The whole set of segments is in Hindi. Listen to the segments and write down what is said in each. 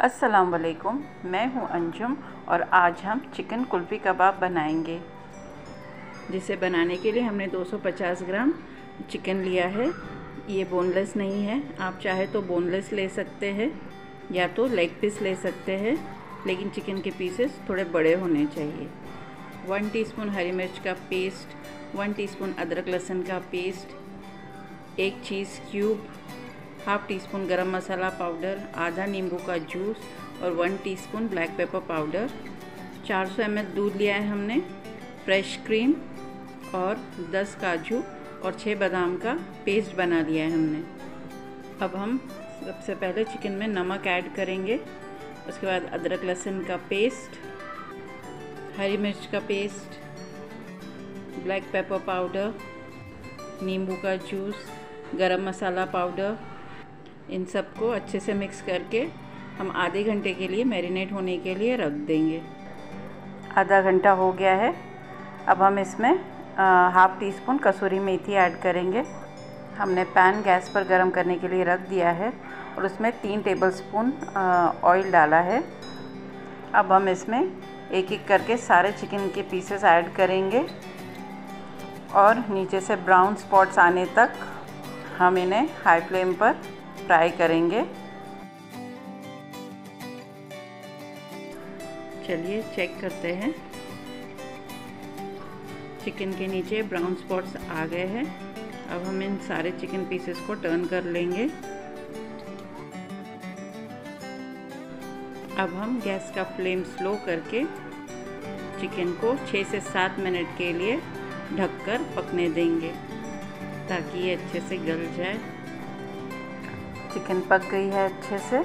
अस्सलाम वालेकुम, मैं हूं अंजुम और आज हम चिकन कुल्फ़ी कबाब बनाएंगे। जिसे बनाने के लिए हमने 250 ग्राम चिकन लिया है। ये बोनलेस नहीं है, आप चाहे तो बोनलेस ले सकते हैं या तो लेग पीस ले सकते हैं, लेकिन चिकन के पीसेस थोड़े बड़े होने चाहिए। 1 टीस्पून हरी मिर्च का पेस्ट, 1 टीस्पून अदरक लहसुन का paste, 1 cheese cube, half tea spoon garam masala powder, आधा नींबू का जूस और 1 teaspoon black pepper powder. 400 ml दूध लिया है हमने, फ्रेश क्रीम और 10 काजू और 6 बादाम का पेस्ट बना लिया है हमने। अब हम सबसे पहले चिकन में नमक ऐड करेंगे, उसके बाद अदरक लहसुन का पेस्ट, हरी मिर्च का पेस्ट, ब्लैक पेपर पाउडर, नींबू का जूस, गरम मसाला पाउडर, इन सब को अच्छे से मिक्स करके हम आधे घंटे के लिए मैरिनेट होने के लिए रख देंगे। आधा घंटा हो गया है। अब हम इसमें half tea spoon kasuri methi add करेंगे। हमने पैन गैस पर गरम करने के लिए रख दिया है और उसमें 3 टेबलस्पून ऑयल डाला है। अब हम इसमें एक एक करके सारे चिकन के पीसेस ऐड करेंगे और नीचे से ब्राउन स्पॉट्स आने तक हम इन्हें हाई फ्लेम पर फ्राई करेंगे। चलिए चेक करते हैं। चिकन के नीचे ब्राउन स्पॉट्स आ गए हैं। अब हम इन सारे चिकन पीसेस को टर्न कर लेंगे। अब हम गैस का फ्लेम स्लो करके चिकन को 6 से 7 मिनट के लिए ढककर पकने देंगे ताकि ये अच्छे से गल जाए। चिकन पक गई है अच्छे से।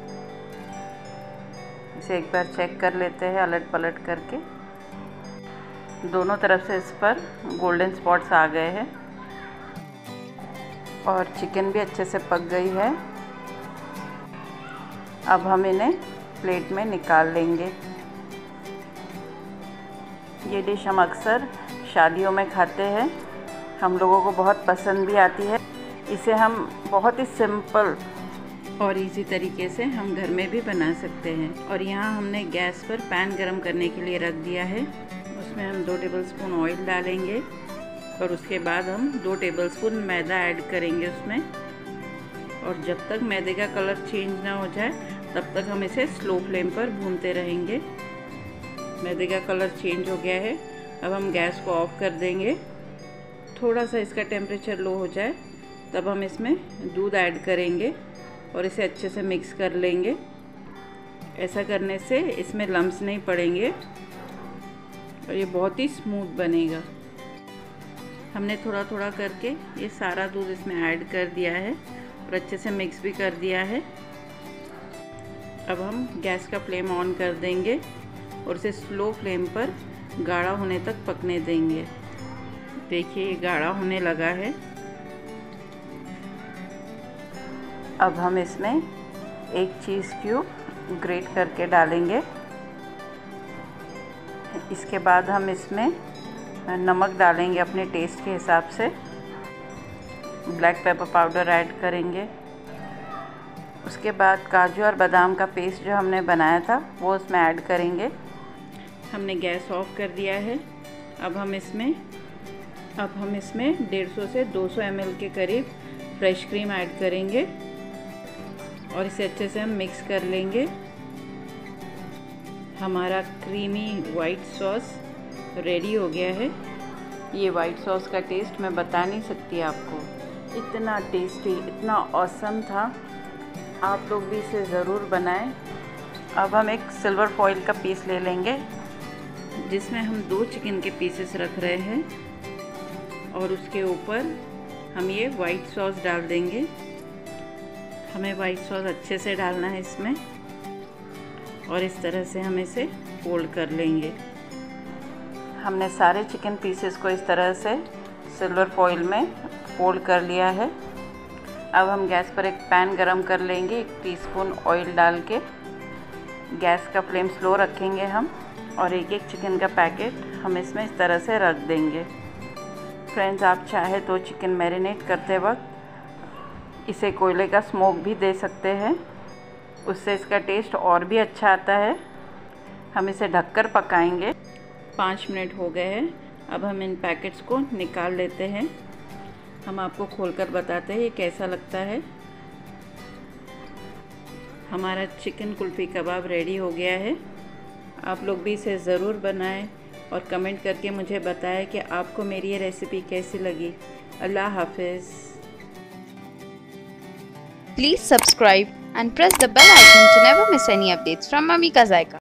इसे एक बार चेक कर लेते हैं अलट पलट करके। दोनों तरफ से इस पर गोल्डन स्पॉट्स आ गए हैं और चिकन भी अच्छे से पक गई है। अब हम इन्हें प्लेट में निकाल लेंगे। ये डिश हम अक्सर शादियों में खाते हैं, हम लोगों को बहुत पसंद भी आती है। इसे हम बहुत ही सिंपल और इजी तरीके से हम घर में भी बना सकते हैं। और यहाँ हमने गैस पर पैन गरम करने के लिए रख दिया है। उसमें हम 2 टेबलस्पून ऑयल डालेंगे और उसके बाद हम 2 टेबलस्पून मैदा ऐड करेंगे उसमें। और जब तक मैदे का कलर चेंज ना हो जाए तब तक हम इसे स्लो फ्लेम पर भूनते रहेंगे। मैदे का कलर चेंज हो गया है। अब हम गैस को ऑफ कर देंगे। थोड़ा सा इसका टेम्परेचर लो हो जाए तब हम इसमें दूध ऐड करेंगे और इसे अच्छे से मिक्स कर लेंगे। ऐसा करने से इसमें लम्स नहीं पड़ेंगे और ये बहुत ही स्मूथ बनेगा। हमने थोड़ा थोड़ा करके ये सारा दूध इसमें ऐड कर दिया है और अच्छे से मिक्स भी कर दिया है। अब हम गैस का फ्लेम ऑन कर देंगे और इसे स्लो फ्लेम पर गाढ़ा होने तक पकने देंगे। देखिए ये गाढ़ा होने लगा है। अब हम इसमें 1 चीज़ क्यूब ग्रेट करके डालेंगे। इसके बाद हम इसमें नमक डालेंगे अपने टेस्ट के हिसाब से। ब्लैक पेपर पाउडर ऐड करेंगे। उसके बाद काजू और बादाम का पेस्ट जो हमने बनाया था वो उसमें ऐड करेंगे। हमने गैस ऑफ कर दिया है। अब हम इसमें 150 से 200 ml के करीब फ्रेश क्रीम ऐड करेंगे और इसे अच्छे से हम मिक्स कर लेंगे। हमारा क्रीमी वाइट सॉस रेडी हो गया है। ये वाइट सॉस का टेस्ट मैं बता नहीं सकती आपको, इतना टेस्टी, इतना ऑसम था। आप लोग भी इसे ज़रूर बनाएं। अब हम एक सिल्वर फॉइल का पीस ले लेंगे जिसमें हम 2 चिकन के पीसेस रख रहे हैं और उसके ऊपर हम ये वाइट सॉस डाल देंगे। हमें वाइट सॉस अच्छे से डालना है इसमें और इस तरह से हम इसे फोल्ड कर लेंगे। हमने सारे चिकन पीसेस को इस तरह से सिल्वर फॉइल में फोल्ड कर लिया है। अब हम गैस पर एक पैन गरम कर लेंगे। 1 टीस्पून ऑयल डाल के गैस का फ्लेम स्लो रखेंगे हम और एक एक चिकन का पैकेट हम इसमें इस तरह से रख देंगे। फ्रेंड्स, आप चाहे तो चिकन मैरिनेट करते वक्त इसे कोयले का स्मोक भी दे सकते हैं। उससे इसका टेस्ट और भी अच्छा आता है। हम इसे ढककर पकाएंगे। 5 मिनट हो गए हैं। अब हम इन पैकेट्स को निकाल लेते हैं। हम आपको खोलकर बताते हैं ये कैसा लगता है। हमारा चिकन कुल्फ़ी कबाब रेडी हो गया है। आप लोग भी इसे ज़रूर बनाएं और कमेंट करके मुझे बताएं कि आपको मेरी ये रेसिपी कैसी लगी। अल्लाह हाफ़िज़। Please subscribe and press the bell icon to never miss any updates from Mummy Ka Zaika.